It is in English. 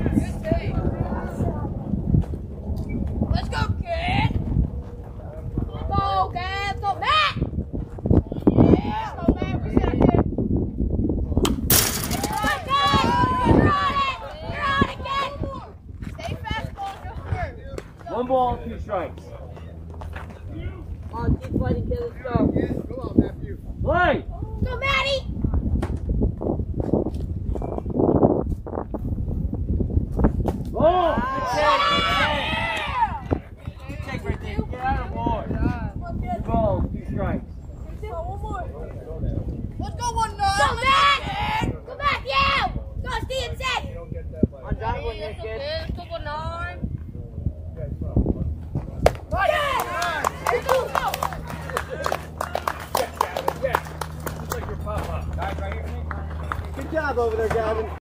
Let's go, kid. Go, Gab. Go, Matt. Yeah, go, Matt. We got it. You're on it. You're on it, kid. Stay fast, ball. Just One ball, 2 strikes. On, keep fighting, kid. Let's go. Come on, Matthew. Play! go, Maddie. Oh! Good take right there. Get out of the board. 2 balls, 2 strikes. Let's go, 1-9. Go, Matt. Go, Matthew. Go, Stevenson. On, John, one there, kid. Let's go, 1-9. Good job over there, Gavin.